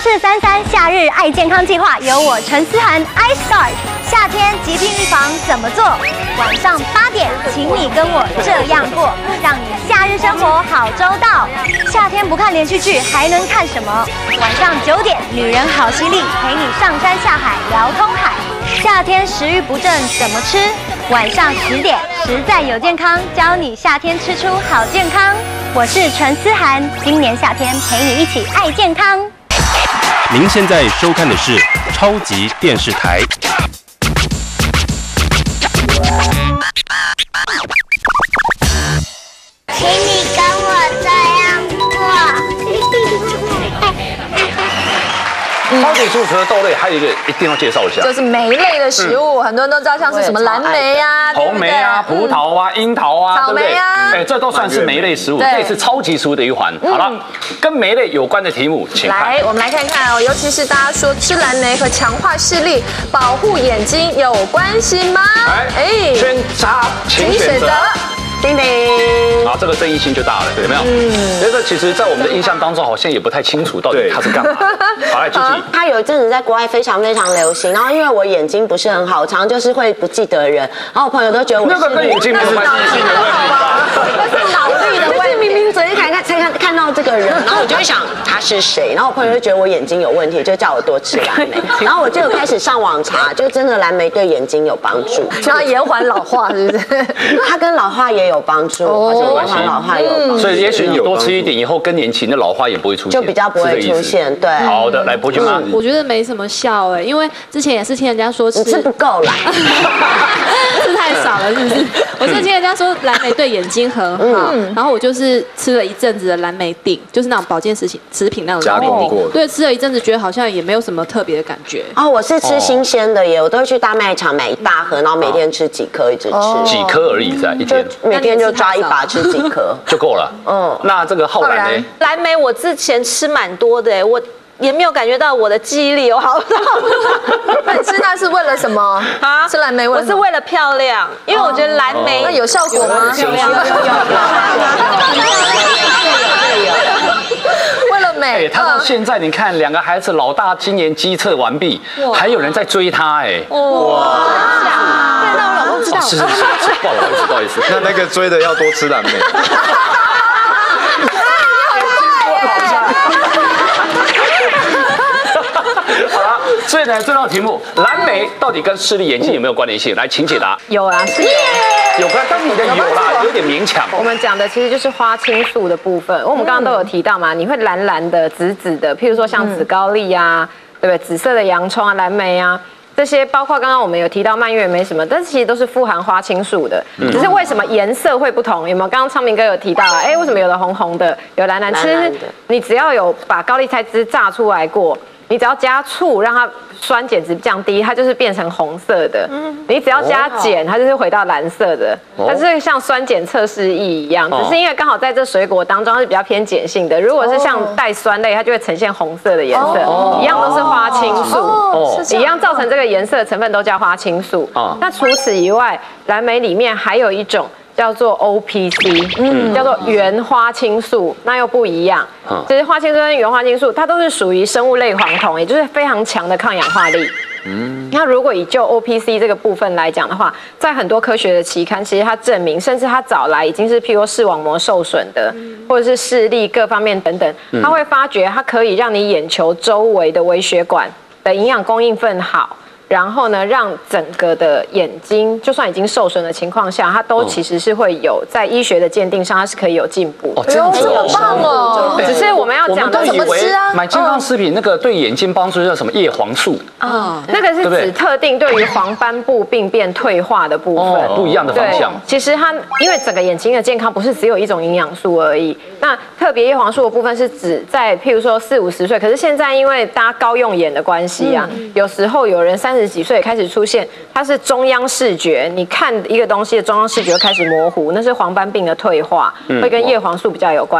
视33夏日爱健康计划由我陈思涵 iStart， 夏天疾病预防怎么做？晚上8点，请你跟我这样过，让你夏日生活好周到。夏天不看连续剧还能看什么？晚上9点，女人好犀利，陪你上山下海聊通海。夏天食欲不振怎么吃？晚上10点，实在有健康，教你夏天吃出好健康。我是陈思涵，今年夏天陪你一起爱健康。 您现在收看的是超级电视台。 请你跟我这样过。 超级食物除了豆类，还有一个一定要介绍一下， 就是莓类的食物，很多人都知道，像是什么蓝莓啊、 红莓啊、葡萄啊、樱桃啊， 草莓啊， 哎，这都算是莓类食物，这也是超级食物的一环。好了，跟莓类有关的题目，请看。 来，我们来看看哦，尤其是大家说吃蓝莓和强化视力、保护眼睛有关系吗？哎， 选择，请选择。叮叮，啊，这个争议性就大了，有没有？这个其实，在我们的印象当中，好像也不太清楚到底它是干嘛。好，来，Gigi， 它有一阵子在国外非常流行，然后因为我眼睛不是很好，常常就是会不记得人，然后我朋友都觉得我那个跟眼睛没有关系，眼睛有问题吧？ 那是脑力的问题。明明昨天才看到这个人，然后我就会想他是谁，然后我朋友就觉得我眼睛有问题，就叫我多吃蓝莓，然后我就开始上网查，就真的蓝莓对眼睛有帮助， 然后延缓老化，是不是？ 它跟老化也有帮助，延缓老化有帮助， 所以也许你多吃一点，以后更年期的老花也不会出现， 就比较不会出现。对， 好的，来伯君妈， 我觉得没什么效哎，因为之前也是听人家说吃不够啦， 吃太少了，是不是？我是听人家说蓝莓对眼睛很好，然后我就是吃了一阵子的蓝莓锭，就是那种保健食品那种蓝莓锭，对，吃了一阵子觉得好像也没有什么特别的感觉。 哦，我是吃新鲜的耶，我都会去大卖场买一大盒，然后每天吃几颗，一直吃。 几颗而已，在一天， 每天就抓一把吃几颗就够了。那这个浩然呢？ 蓝莓我之前吃蛮多的，我也没有感觉到我的记忆力有好到。 那你吃它是为了什么啊？吃蓝莓我是为了漂亮，因为我觉得蓝莓那有效果吗？ 有。 为了美， 他到现在你看，两个孩子，老大今年基测完毕，还有人在追他，哎，哇！ 对，那我老公知道。 是，不好意思， 那个追的要多吃蓝莓。 好了，所以呢，这道题目，蓝莓到底跟视力、眼睛有没有关联性？来，请解答。 有啊，是有关，但你的有啦，有点勉强。 我们讲的其实就是花青素的部分，我们刚刚都有提到嘛，你会蓝蓝的、紫紫的，譬如说像紫高丽啊，对不对？紫色的洋葱啊、蓝莓啊。这些包括刚刚我们有提到蔓越莓什么，但是其实都是富含花青素的，只是为什么颜色会不同？有没有？刚刚昌明哥有提到啊，为什么有的红红的，有蓝蓝？其实你只要有把高丽菜汁榨出来过，你只要加醋让它酸碱值降低，它就是变成红色的。你只要加碱，它就是回到蓝色的。它是像酸碱测试液一样，只是因为刚好在这水果当中它是比较偏碱性的。如果是像带酸类，它就会呈现红色的颜色，一样都是花青素，一样造成这个颜色的成分都叫花青素。那除此以外，蓝莓里面还有一种叫做 OPC，叫做原花青素，那又不一样。就是花青素跟原花青素，它都是属于生物类黄酮，也就是非常强的抗氧化力。那如果以就 OPC 这个部分来讲的话，在很多科学的期刊，其实它证明，甚至它早来已经是譬如说视网膜受损的，或者是视力各方面等等，它会发觉它可以让你眼球周围的微血管的营养供应更好。然后呢，让整个的眼睛，就算已经受损的情况下，它都其实是会有在医学的鉴定上，它是可以有进步。 哦，这样子好棒哦！ 只是我们要讲的怎么吃啊？买健康食品那个对眼睛帮助叫什么叶黄素啊？那个是指特定对于黄斑部病变退化的部分， 不一样的方向。 其实它因为整个眼睛的健康不是只有一种营养素而已。那特别叶黄素的部分是指在譬如说40、50岁，可是现在因为大家高用眼的关系啊，有时候有人30几岁开始出现，它是中央视觉，你看一个东西的中央视觉开始模糊，那是黄斑病的退化，会跟叶黄素比较有关系。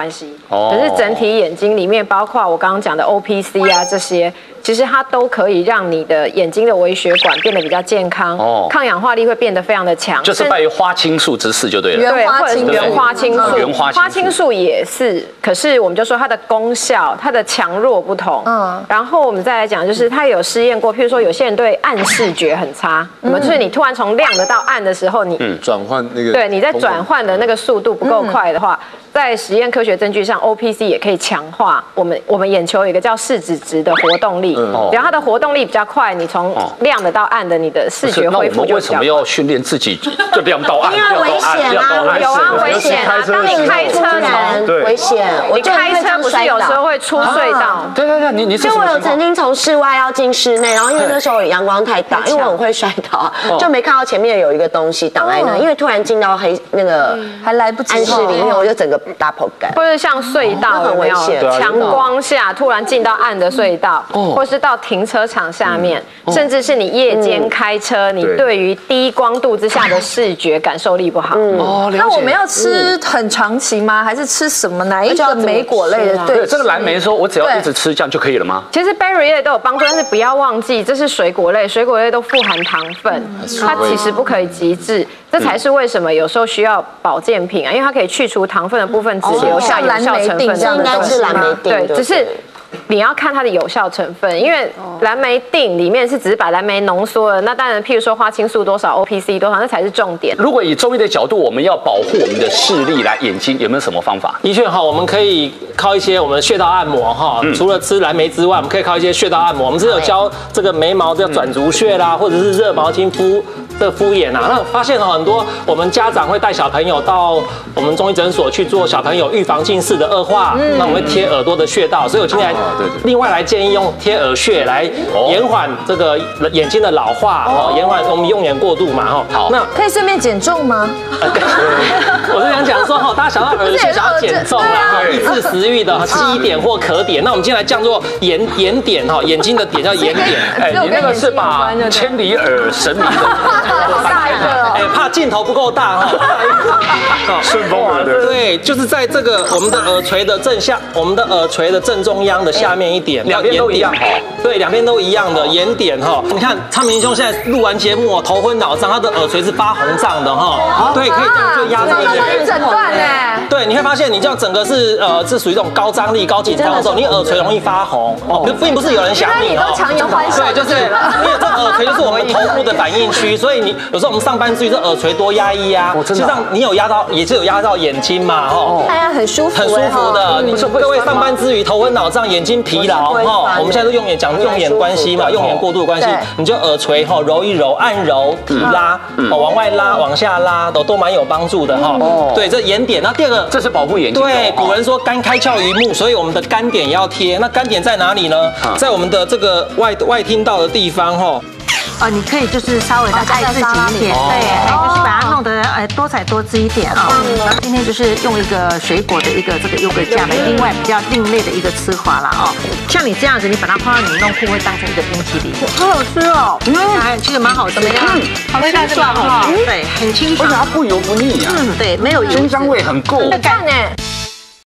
可是整体眼睛里面，包括我刚刚讲的 OPC 啊这些，其实它都可以让你的眼睛的微血管变得比较健康，抗氧化力会变得非常的强。 就是拜花青素之赐就对了。 对，或者是原花青素，花青素也是。可是我们就说它的功效、它的强弱不同。然后我们再来讲，就是它有试验过，譬如说有些人对暗视觉很差，就是你突然从亮的到暗的时候，你转换那个， 对，你在转换的那个速度不够快的话。在实验科学证据上 ，OPC 也可以强化我们眼球有一个叫视紫质的活动力，然后它的活动力比较快，你从亮的到暗的，你的视觉恢复就比较快。那我们为什么要训练自己就亮到暗？ 因为危险啊， 有啊，危险啊！当你开车危险， 你开车不是有时候会出隧道？ 对，你就我有曾经从室外要进室内，然后因为那时候阳光太大，因为我很会摔倒，就没看到前面有一个东西挡在那，因为突然进到黑那个还来不及暗室里面，我就整个大破盖。 或者像隧道很危险， 强光下突然进到暗的隧道，或是到停车场下面，甚至是你夜间开车，你对于低光度之下的视觉感受力不好。 那我们要吃很长期吗？还是吃什么哪一个莓果类的？ 对，这个蓝莓说我只要一直吃这样就可以了吗？ 其实 berry 类都有帮助，但是不要忘记这是水果类，水果类都富含糖分，它其实不可以极致。这才是为什么有时候需要保健品啊，因为它可以去除糖分的部分，只留下有效成分这样的东西。对，只是你要看它的有效成分，因为蓝莓锭里面是只是把蓝莓浓缩了，那当然，譬如说花青素多少、OPC 多少，那才是重点。 如果以中医的角度，我们要保护我们的视力来眼睛，有没有什么方法？ 的确哈，我们可以靠一些我们的穴道按摩哈，除了吃蓝莓之外，我们可以靠一些穴道按摩。我们之前有教这个眉毛叫转足穴啦，或者是热毛巾敷眼啊，那发现很多我们家长会带小朋友到我们中医诊所去做小朋友预防近视的恶化，那我们会贴耳朵的穴道，所以我今天另外来建议用贴耳穴来延缓这个眼睛的老化，延缓我们用眼过度嘛， 好，那可以顺便减重吗？ 我是想讲说大家想到耳穴想要减重啦，抑制食欲的基点或可点，那我们今天来叫做眼点眼睛的点叫眼点， 你那个是把千里耳神明的。 好大一个， 怕镜头不够大哈。 顺风耳的， 对，就是在这个我们的耳垂的正下，我们的耳垂的正中央的下面一点， 两边都一样哈。 对，两边都一样的眼点哈。你看昌明兄现在录完节目头昏脑胀，他的耳垂是发红胀的哈。对，可以这样就压这个点。 诊断呢？ 对，你会发现你这样整个是属于这种高张力、高紧张的时候，你耳垂容易发红哦，并不是有人想你哦。 强颜欢笑。 对，就是因为这耳垂就是我们头部的反应区，所以你有时候我们上班之余，这耳垂多压抑啊，实际上你有压到，也是有压到眼睛嘛， 哎呀，很舒服， 很舒服的。各位上班之余头昏脑胀、眼睛疲劳我们现在都用眼关系嘛，用眼过度的关系，你就耳垂揉一揉、按揉、提拉，往外拉、往下拉，都蛮有帮助的哈。对，这眼点。那第二个， 这是保护眼睛。 对，古人说肝开窍于目，所以我们的肝点也要贴。那肝点在哪里呢？在我们的这个外听道的地方哈。 你可以就是稍微的爱自己一点，对，就是把它弄得多彩多姿一点啊。今天就是用一个水果的一个这个优格酱的，另外比较另类的一个吃法啦哦。像你这样子，你把它放到冷冻库，会当成一个冰淇淋，好好吃哦。其实蛮好吃的，好清爽哈，对，很清爽， 而且它不油不腻啊。 对，没有油， 鲜香味很够。 赞呢。